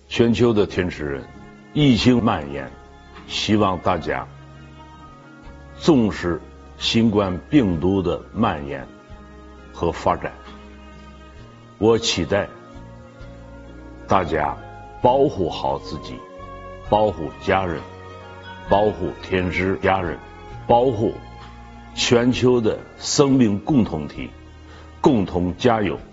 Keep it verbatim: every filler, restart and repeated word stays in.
全球的天使人，疫情蔓延，希望大家重视新冠病毒的蔓延和发展。我期待大家保护好自己，保护家人，保护天使家人，保护全球的生命共同体，共同加油。